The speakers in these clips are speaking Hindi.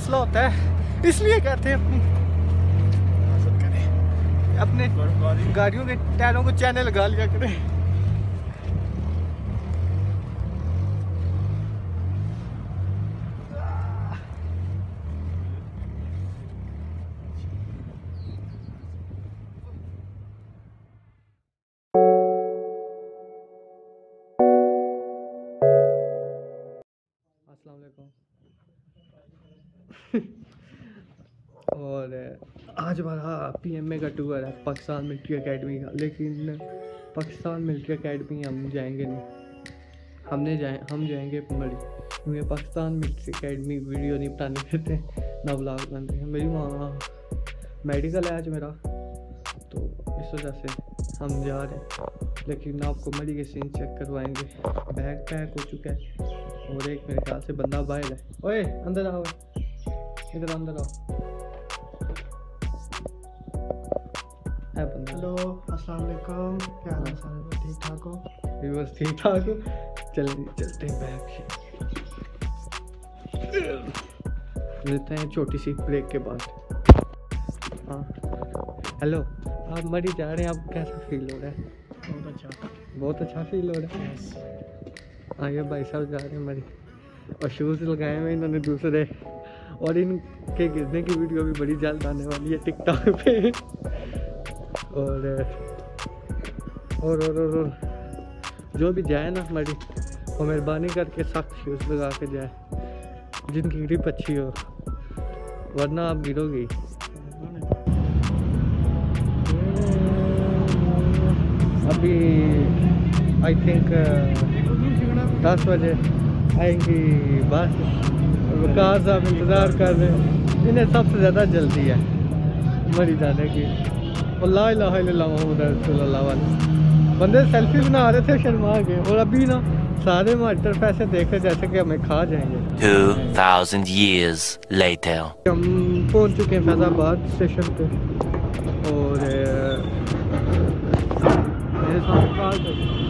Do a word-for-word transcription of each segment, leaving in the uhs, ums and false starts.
मसला होता है, इसलिए कहते हैं अपनी अपने गाड़ियों के टायरों को चैनल लगा लिया करें। अस्सलाम वालेकुम। और आज हमारा पीएमए का टूर है पाकिस्तान मिलिट्री एकेडमी का, लेकिन पाकिस्तान मिलिट्री एकेडमी हम जाएंगे नहीं, हमने जाए हम जाएंगे मरी, क्योंकि पाकिस्तान मिलिट्री एकेडमी वीडियो नहीं बनाने देते, ना व्लॉग बनाते हैं। मेरी वहाँ मेडिकल है आज मेरा, तो इस वजह से हम जा रहे हैं, लेकिन आपको मरी के सीन चेक करवाएंगे। बैग पैक हो चुका है और एक मेरे ख्याल से बंदा बाहर है। ओए अंदर आओ, इधर अंदर आओ। हेलो अस्सलाम वालेकुम, क्या हाल है सारे, ठीक ठाक हो? बस ठीक ठाक हो। चल चलते हैं, बैग मिलते हैं छोटी सी ब्रेक के बाद। हाँ हेलो, आप मरी जा रहे हैं, आपको कैसा फील हो रहा है? बहुत अच्छा, बहुत अच्छा फील हो रहा है। आगे भाई साहब जा रहे हैं मरी, और शूज़ लगाए हुए इन्होंने दूसरे, और इनके गिरने की वीडियो भी बड़ी जल्द आने वाली है टिकटॉक पे। और और और, और, और जो भी जाए ना मरी, वो मेहरबानी करके सख्त शूज़ लगा के जाए, जिनकी ग्रिप अच्छी हो, वरना आप गिरोगी। अभी आई थिंक दस बजे आएंगी बस, कार साहब इंतज़ार कर रहे हैं, इन्हें सबसे ज़्यादा जल्दी है मरी जाने की। ला इलाहा इल्लल्लाह मुहम्मद रसूलुल्लाह वाले बंदे सेल्फी बना रहे थे, शर्मा गए, और अभी ना सारे मास्टर पैसे देख रहे जैसे कि हमें खा जाएंगे। two thousand years later हम पहुंच चुके हैं फैज़ाबाद स्टेशन पे, और मेरे साथ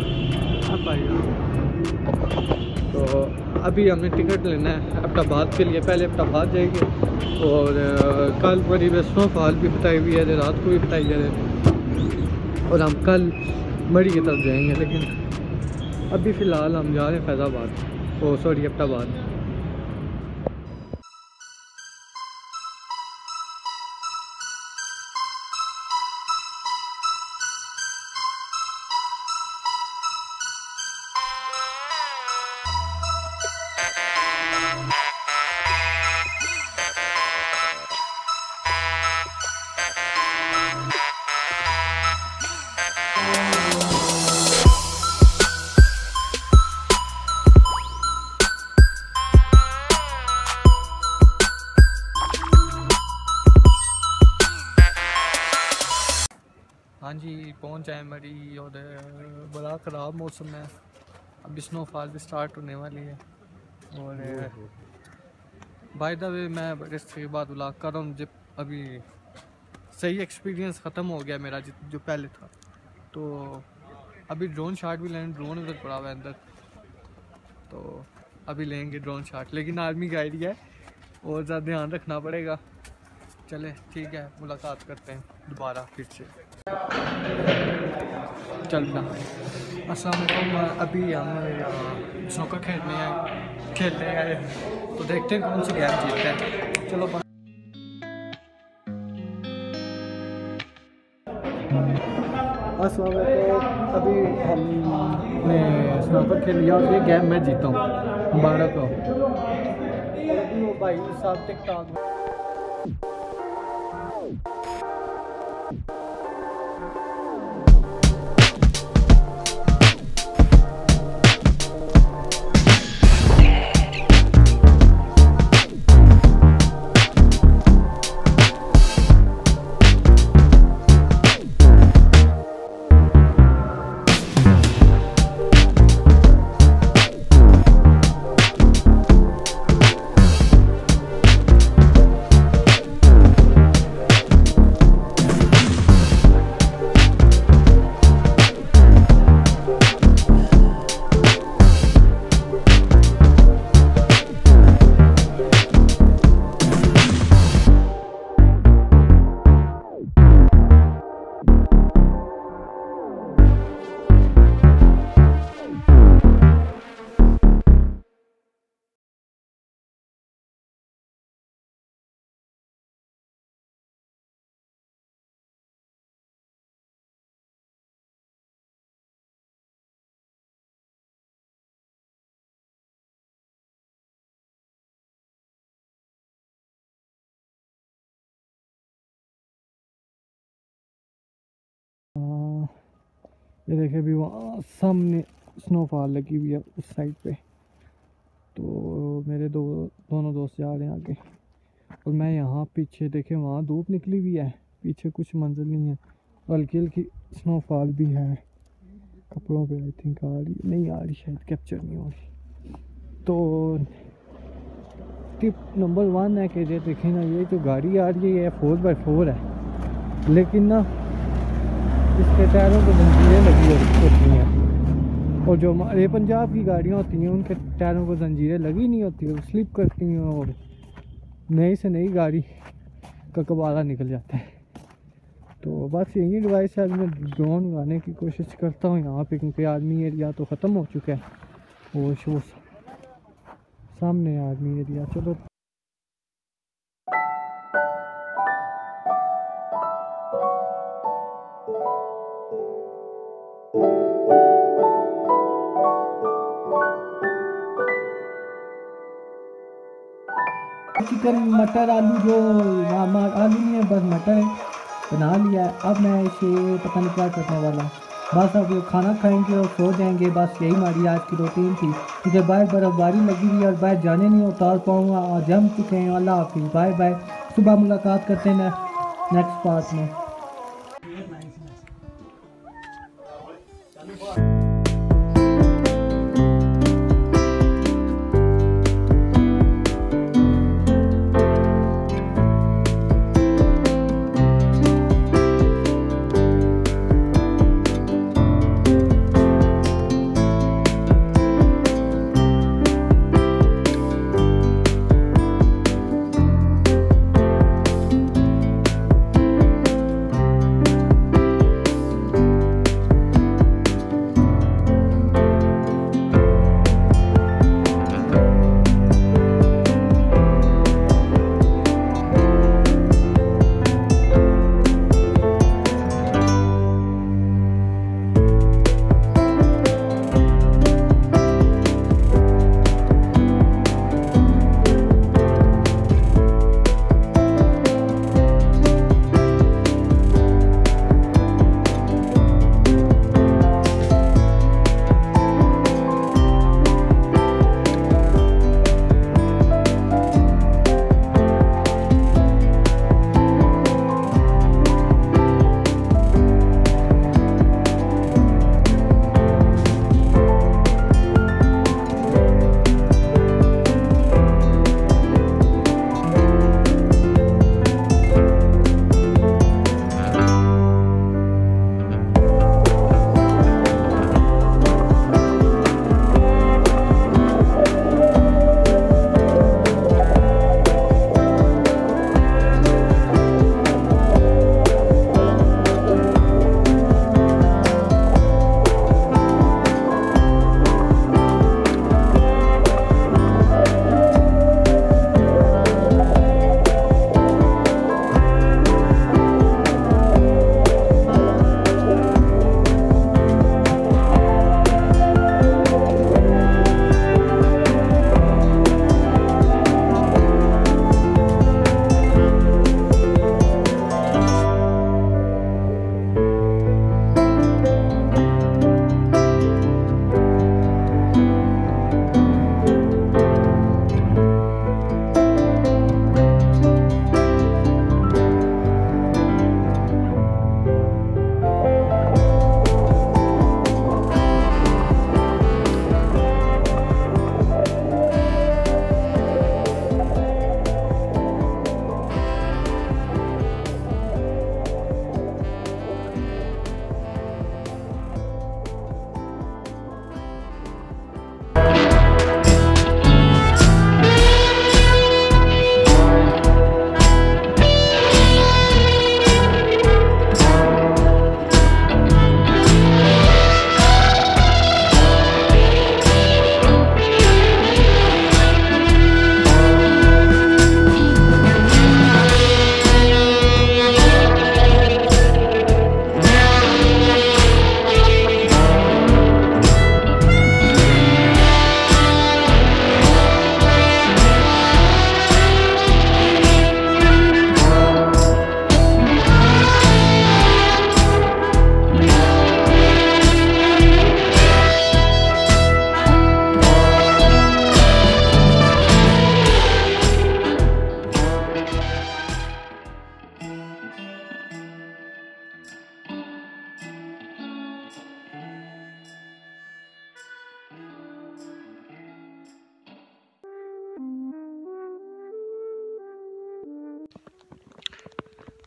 तो अभी हमने टिकट लेना है अब्टाबाद के लिए, पहले अब्टाबाद जाएंगे, और कल मरी स्नोफॉल भी बताई हुई है, रात को भी बताई जा रही है, और हम कल मरी की तरफ जाएंगे, लेकिन अभी फ़िलहाल हम जा रहे हैं फैज़ाबाद, ओ सॉरी अब्टाबाद। हाँ जी, पहुँच जाए मरी, और बड़ा ख़राब मौसम है, अभी स्नोफॉल भी स्टार्ट होने वाली है। और बाय द वे मैं इसके बाद व्लॉग कर रहा हूँ, जब अभी सही एक्सपीरियंस ख़त्म हो गया मेरा जो पहले था, तो अभी ड्रोन शॉट भी लेंगे, ड्रोन उधर पड़ा हुआ है अंदर, तो अभी लेंगे ड्रोन शॉट, लेकिन आर्मी का आइडिया है और ज़्यादा ध्यान रखना पड़ेगा। चले ठीक है, मुलाकात करते हैं दोबारा फिर से। चलना अस्सलाम वालेकुम, अभी हम स्नूकर खेलने आए खेलने आए तो देखते हैं कौन सी गेम जीतता है। चलो अस्सलाम वालेकुम, अभी हमने स्नूकर खेल लिया और ये गेम मैं जीता हूँ, मुबारक हो। अभी वो भाई साहब टिकटॉक ये देखिए अभी वहाँ सामने स्नोफॉल लगी हुई है उस साइड पे। तो मेरे दो दोनों दोस्त जा रहे हैं आगे और मैं यहाँ पीछे देखे वहाँ धूप निकली हुई है, पीछे कुछ मंजिल नहीं है, हल्की हल्की स्नोफॉल भी है कपड़ों पे। आई थिंक आ रही नहीं आ रही, शायद कैप्चर नहीं हो रही। तो टिप नंबर वन है कि ये देखें ना, ये जो गाड़ी आ रही है ये फोर बाई फोर है, लेकिन ना इसके टायरों को जंजीरें लगी होती हैं और जो हमारे पंजाब की गाड़ियाँ होती हैं उनके टायरों को जंजीरें लगी नहीं होती, वो स्लिप करती हैं और नई से नई गाड़ी का कबाड़ा निकल जाता है। तो बस यही डिवाइस है। मैं ड्रोन उड़ाने की कोशिश करता हूँ यहाँ पे, क्योंकि आर्मी एरिया तो ख़त्म हो चुका है और शो सामने आर्मी एरिया। चलो चिकन मटर आलू, जो आलू नहीं है बस मटर है, बना लिया है। अब मैं इसे पता नहीं क्या करने वाला, बस अब खाना खाएंगे और सो जाएंगे। बस यही हमारी आज की रूटीन थी, क्योंकि बाहर बर्फबारी लगी हुई है और बाहर जाने नहीं उतार पाऊँगा और जम चुके हैं। अल्लाह हाफिज़, बाय बाय। सुबह मुलाकात करते हैं नेक्स्ट पार्ट में।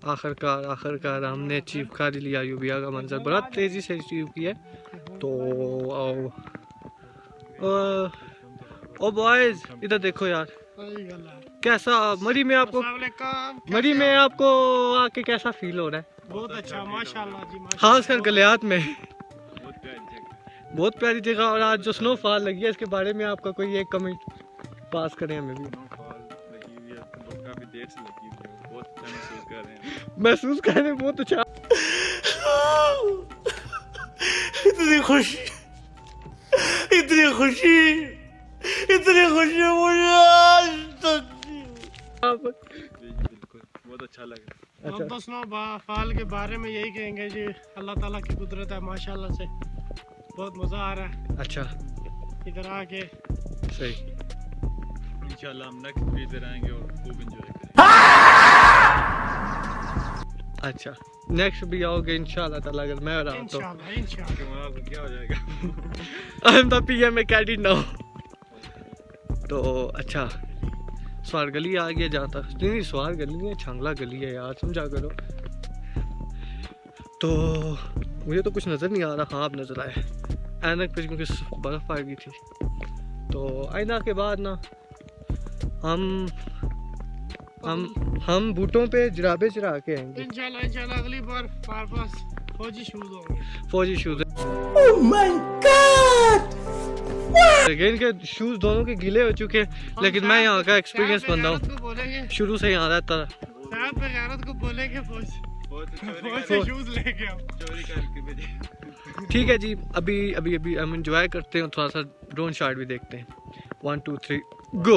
आखिरकार आखिरकार हमने अचीव कर लिया यूबिया का मंजर, बड़ा तेज़ी से अचीव किया। तो आओ ओ बॉयज इधर देखो यार, कैसा मरी में आपको मरी में आपको आके कैसा फील हो रहा है? बहुत अच्छा माशाल्लाह जी, खास कर गलियात में बहुत प्यारी जगह। और आज जो स्नोफॉल लगी है इसके बारे में आपका कोई एक कमेंट पास करें हमें भी। महसूस कर रहे हैं बहुत अच्छा। इतनी खुशी इतनी खुशी इतनी खुशी मुझे आज तक बहुत अच्छा लगा। अच्छा। तो स्नोफॉल के बारे में यही कहेंगे जी, अल्लाह ताला की कुदरत है माशाल्लाह से, बहुत मज़ा आ रहा है। अच्छा इधर आके सही, इंशाल्लाह हम नेक्स्ट भी इधर आएंगे और खूब एंजॉय करेंगे। अच्छा नेक्स्ट भी आओगे इंशाल्लाह ताला, अगर मैं रहा तो इंशाल्लाह इंशाल्लाह। क्या हो जाएगा? I am the PM cadet now. तो अच्छा स्वार गली आ गया जहाँ तक, नहीं स्वार गली नहीं है, छांगला गली है यार, समझा करो। तो मुझे तो कुछ नज़र नहीं आ रहा। हाँ अब नज़र आया ऐनक पे क्योंकि बर्फ़ आ गई थी। तो आइंदा के बाद ना हम हम हम बूटों पे जराबे चढ़ा के आएंगे इंशाल्लाह इंशाल्लाह। अगली बार हमारे पास फौजी शूज होंगे, फौजी शूज। ओह माय गॉड, इनके शूज दोनों के गीले हो चुके हैं, लेकिन मैं यहाँ का एक्सपीरियंस बंदा हूँ, शुरू से यहाँ रहता था। साहब बगैरत को बोलेंगे फौज से शूज लेके आओ, चोरी करके भेजे। ठीक है जी, अभी अभी अभी हम एंजॉय करते हैं, थोड़ा सा ड्रोन शॉट भी देखते हैं। One two three go.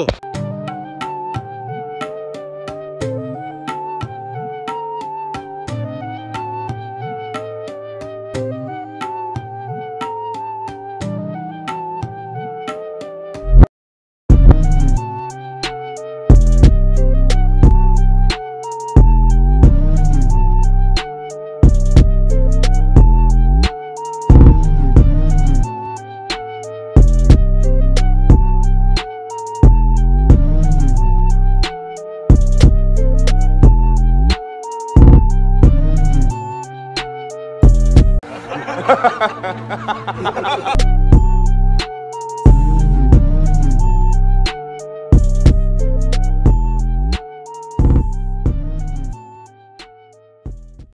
Ha ha ha ha ha!